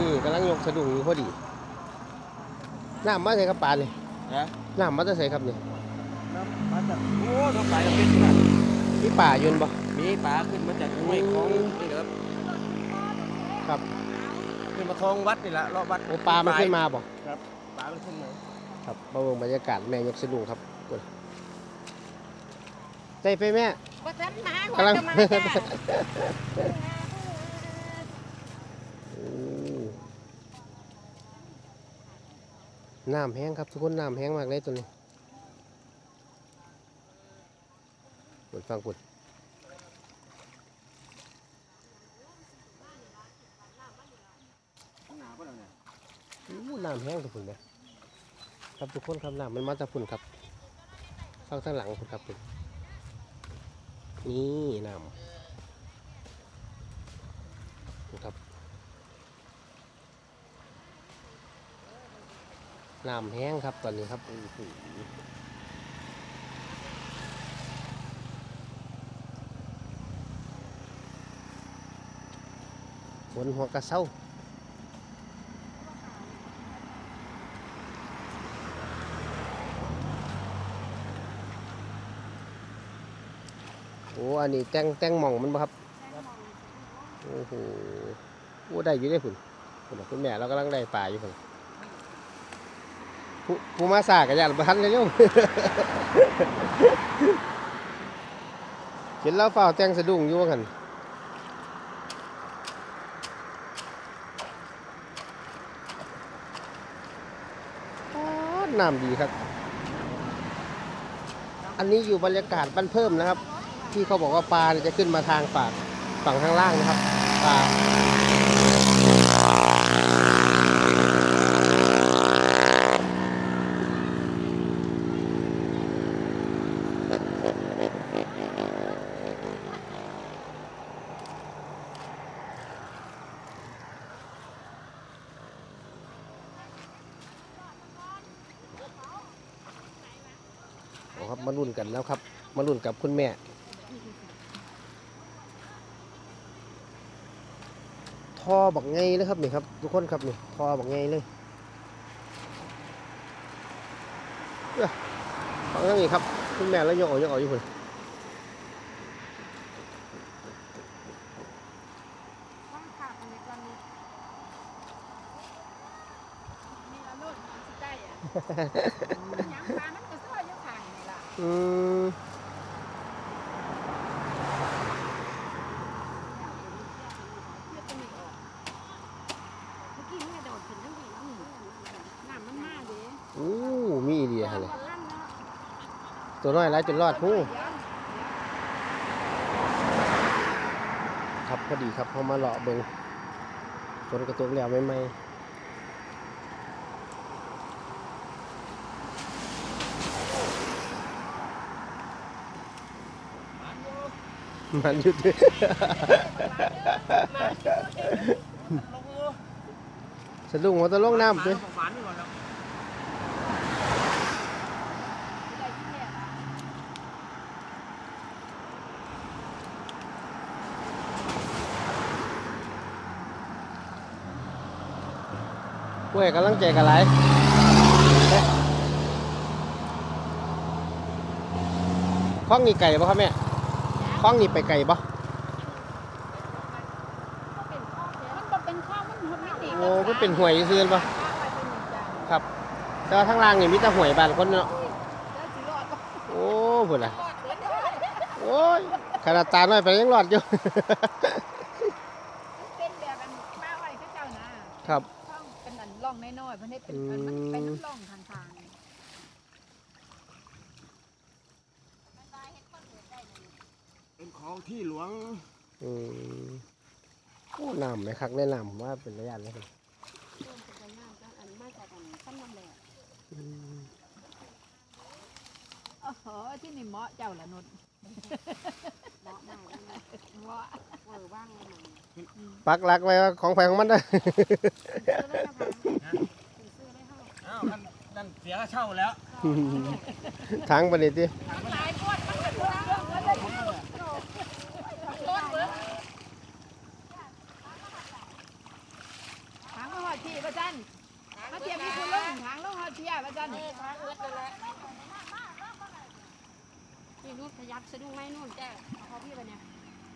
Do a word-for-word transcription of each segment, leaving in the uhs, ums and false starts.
กำลังยกสะดุ้งอยู่พอดีน้ำมาใส่กับปลาเลยน้ำมาจะใส่ครับเนี่ยน้ำมาจากโอ้น้ำปลาจะเป็นขนาดมีป่ายืนบ่มีปลาขึ้นมาจากห้วยคลองนี่ครับครับขึ้นมาคลองวัดนี่แหละรอบวัดโอ้ปลามันขึ้นมาบ่ครับปลามันขึ้นมาครับมาเบิ่งบรรยากาศแม่ยกสะดุ้งครับได้ไปแม่กำลังน้ำแห้งครับทุกคนน้ำแห้งมากเลยตัวนี้กดฟังกดน้ำแห้งทุกคนเลยครับทุกคนครับน้ำมันมาจากฝุ่นครับฟังข้างหลังคุณครับคุณนี่น้ำครับน้ำแห้งครับตอนนี้ครับฝนหัวกระเซ้าโอ้อันนี้แตงแตงหม่องมันบ่ครับโอ้โหโอ้ได้อยู่ได้ผุนคุณแม่เรากำลังได้ปลาอยู่ผุนผู้ผู้มาสากันอย่างประทันเลยเร็วเห็นแล้วเฝ้าแตงสะดุ้งอยู่ว่ากันน้ำดีครับอันนี้อยู่บรรยากาศบ้านเพิ่มนะครับที่เขาบอกว่าปลาจะขึ้นมาทางปากฝั่งข้างล่างนะครับปลาครับมาลุ้นกันแล้วครับมาลุ้นกับคุณแม่ทอบักไงเลยครับนี่ครับทุกคนครับนี่ทอบักไงเลยฟังเรื่องนี้ครับคุณแม่แล้วยกออกยกออกอยู่คนอืมโอ้มีอีเดียเลยตัวน้อยแล้วจนรอดผู้ครับพอดีครับพอมาเลาะเบิ้งฝนกระตุกแล้วไม่ไม่มันหยุดสะดุ้งหัวตะลงน้ำด้วยเว้ยกำลังใจกันไรคล้องนี่ไก่ป่ะครับแม่คล้องนี่ไปไก่ป่ะโอ้ก็เป็นหวยซื้อป่ะครับแต่ว่าทั้งล่างนี่มีแต่หวยบานคนเนาะโอ้บุญละโอ้ยขนาดตาหน่อยไปยังหลอดอยู่ครับเป็นอันล่องน้อยๆเพราะนี่เป็นมันเป็นน้ำล่องทางทางเป็นของที่หลวงอืมโอ้น้ำไหมครับแนะนำว่าเป็นระยะเลยครับโอ้โหที่นี่เหมาะเจ้าละนุชเหมาะมากเหมาะเออว่างเลยปักหลักไว้ของแพงของมันได้อ้าวนั่นเสียค่าเช่าแล้วทางประเดี๋ยวดิทางประจันมาเทียบมีคุณลงทางลงเขาเทียประจันนี่ทางเอิดนั่นแหละนี่นู่นขยับสะดุ้งไหมนู่นแจ้ขอพี่ไปเนี่ย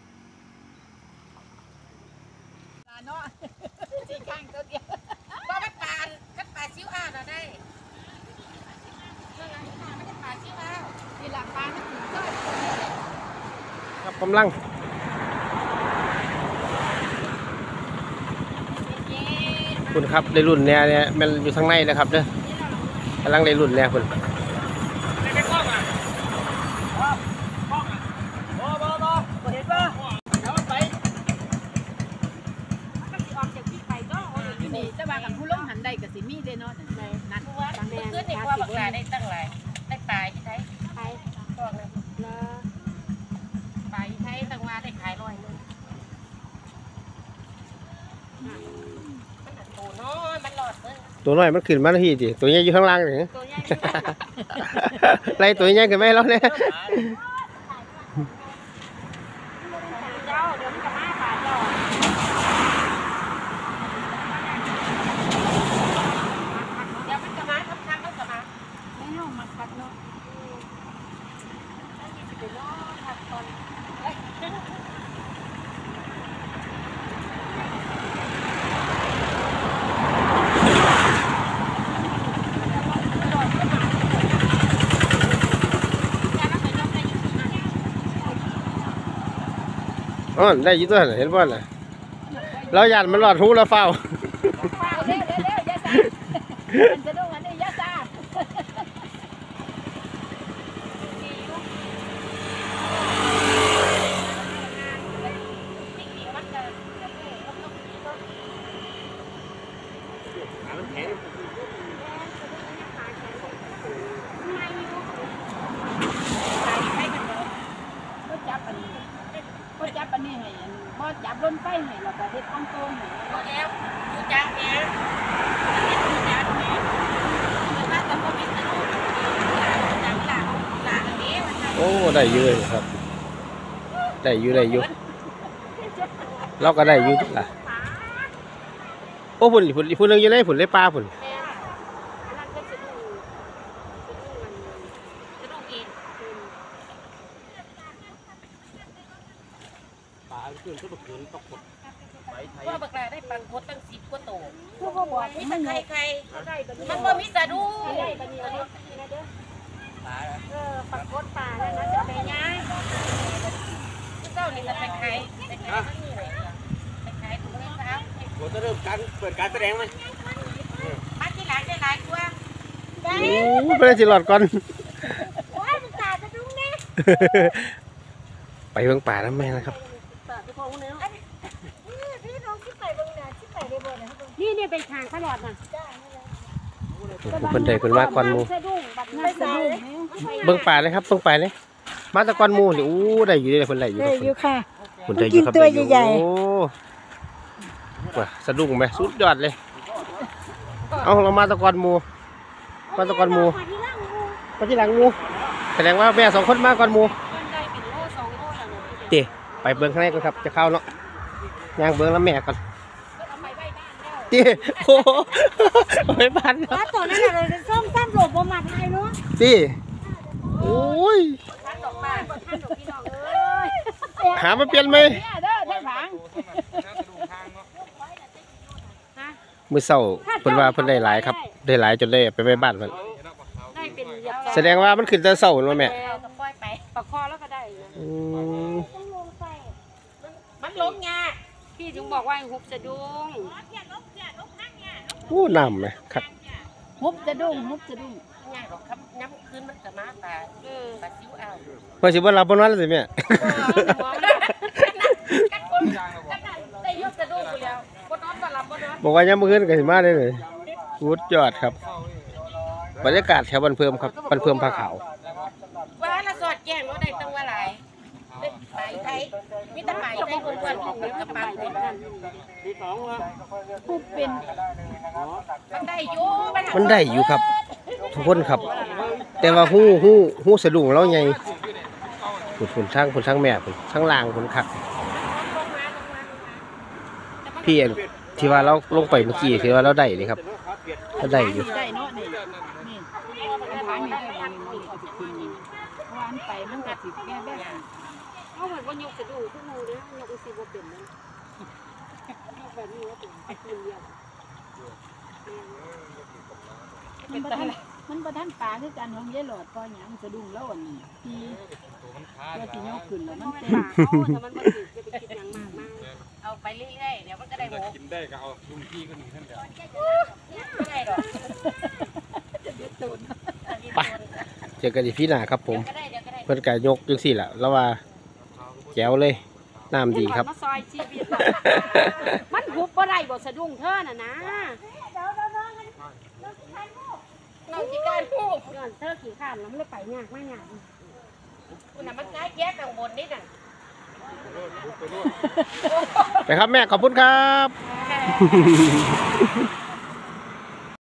ลาเนาะสีข้างตัวเดียวว่ามันปลาคัดปลาซิวอ้าวน่ะได้เรื่องอะไรไม่ได้ปลาซิวอ้าวนี่หลังปลาที่ถึงก็ครับกำลังคุณครับในรุ่นเนี่ยเนี่ยมันอยู่ทางในนะครับเด้อกำลังในรุ่นเนี่ยคุณไม่กล้องอ่ะกล้องอ่ะบอบอบอเห็นป่ะเดี๋ยวไปมันสิออกจากที่ไปก็โอ้ยอยู่นี่จะว่ากันผู้ลงหันใดกับสิมีเด้เนาะนั่นตัวมันขึ้นในความบักหลาได้ตั้งหลายได้ปลาที่ไทยไปบอกเลยปลาที่ไทยตั้งว่าได้ขายร้อยนึงมันโตน้อยมันหลอดเลยตัวน้อยมันขึ้นมาแล้วพี่ดิตัวใหญ่อยู่ข้างล่างนี่ตัวใหญ่ไล่ตัวใหญ่กันไหมแล้วเนี่ยเจ้าเดี๋ยวมันจะมาปลาเจ้าเดี๋ยวมันจะมาทับทับมันจะมาไม่เอามาทับเนาะเดี๋ยวทับตอนอ๋อได้อยี่ตัวน่ะเห็นป่ะน่ะเราหยาดมันหลอดหูเราเฝ้าเร็วเร็วเร็วยาซามันจะดูอันนี้ยาซามันแข็งก็จับอันนี้ก็จับอันนี้ให้บ่จับล้นไฟให้แล้วก็เฮ็ดอ่องโตงให้ก็แล้วดูจ้าแม่ดูจ้าแม่ถ้าจะไม่เป็นตัวจ้าหลังหลังนี้มันจะโอ้ได้เยอะครับ ได้อยู่ได้อยู่เราก็ได้อยู่ทุกละโอ้ผุนผุนผุนนึงอยู่ในผุนได้ปลาผุนแม่อันนั้นก็จะดูจะดูมันจะดูเองปลาขึ้นก็ตกขืนตกกดไปไทยว่าบักลาได้ปันพดตั้งสิบกว่าโตพวกก็บอกมีมัแต่นใครใหญ่ใครมันก็มีสะดุ้งปลาเออปักพดป่าแล้วนะจะไปย้ายเจ้านี่จะไปขายไปขายที่นี่เลยไปขายถุงเล็กครับเราจะเริ่มการเปิดการแสดงไหมมาที่หลังได้หลายตัวโอ้ไปเลยสิหลอดก่อนว้ามันตาจะดุ้งแน่ไปเบิ่งป่าน้ำแม่นะครับนี่เนี่ยเป็นทางตลอดน่ะเพิ่นได้เพิ่นมาก่อนหมู่สะดุ้งบัดน่าสะดุ้งเบิ่งป่าเลยครับเบิ่งป่าเลยมาแตะก่อนหมู่นี่โอ้ได้อยู่เลยเพิ่นได้อยู่ได้อยู่ค่ะเพิ่นได้อยู่ครับกินตัวได้อยู่ใหญ่ๆโอ้ว่ะสะดุ้งไหมสุดยอดเลยเอาเรามาแตะก่อนหมู่มาแตะก่อนหมู่มาที่หลังหมู่แสดงว่าแม่สองคนมาก่อนหมู่มันได้เป็นโลสองโลแล้วเนี่ยเตะไปเบิ่งข้างในก่อนครับจะเข้าเนาะย่างเบิ่งแล้วแม่ก่อนเอาไปไว้บ้านแล้วเตะโอ้โหเอาไปบ้านว่าตัวนั้นอะไรส้มซ้ำหลบบ่มาไทยเนาะเตะโอ้ยท่านดอกบ้านท่านดอกพี่น้องเอ้ยหามาเปลี่ยนไหมเนี่ยเด้อได้ผังมื้อเช้าเพิ่นว่าเพิ่นได้หลายครับได้หลายจนได้ไปไว้บ้านเพิ่นได้เป็นเหยียบแสดงว่ามันขึ้นแต่เช้าเนาะแม่แล้วก็ปล่อยไปปากคอแล้วก็ได้นะอืมมันล้มไงพี่ถึงบอกว่าให้หุบสะดุ้งโอ้น้ำไหมครับฮุบจะดุ้งฮุบจะดุ้งง่ายหรอกครับน้ำคืนมันจะมาตาเออปลาซิวอ้าวเพิ่นสิบ่รับบ่นอนแล้วสิแม่กัดคนกัดได้ยกสะดุ้งไปแล้วบ่นอนบ่หลับบ่นอนบอกว่ายามมื้อคืนก็สิมาได้เลยสุดยอดครับบรรยากาศแถวบันเพิ่มครับบันเพิ่มผ้าขาวว่าละสอดแจ้งว่าได้ตั้งว่าหลายได้ไปไทยมีแต่ไปไทยคนกวนกับปลาคนนั้นที่สองวะฮุบเป็นมันได้อยู่มันมันได้อยู่ครับ ทุกคนครับ แต่ว่าฮู้ฮู้ฮู้สะดุ้งเราใหญ่ผุดผุนทั้งผุนทั้งแม่ผุนทั้งล่างผุนคักพี่เอ็นที่ว่าเราลงไปเมื่อกี้คือว่าเราได้นี่ครับเราได้อยู่ได้เนาะนี่นี่อันทางนี้ได้มันมันเอาสิขึ้นนี่เพราะว่าอันไปมันก็สิแก้แบบเอาเหมือนว่ายกกระดูกขึ้นมือเนี่ยยกสิบ่เป็นนั่นแบบนี้ว่าเป็นมือเดียวมันบ่ทันมันบ่ทันปลาคือกันของยายหลอดพอหยังสะดุ้งแล้วอันนี้ที่ตัวสิยกขึ้นแล้วมันเต็มปากเขาแต่มันบ่ถือจะไปคิดอย่างมากมายเอาไปเรื่อยๆเดี๋ยวมันก็ได้หกกินได้ก็เอาลุงพี่ก็หนึ่งท่านเดียวไม่ได้หรอกไปเจอกันอีกพี่หน้าครับผมก็ได้เดี๋ยวก็ได้เพิ่นก็ยกจังซี่แหละแล้วว่าแจ๋วเลยน้ำดีครับมาซอยชีวิตมันหุบบ่ได้บ่สะดุ้งเธอน่ะนะเราจิการพูดก่อนเธอขี่ข้ามแล้วมันเลยไปยากมากยากคุณน่ะมันง่ายแยกข้างบนนิดน่ะไปครับแม่ขอบคุณครับ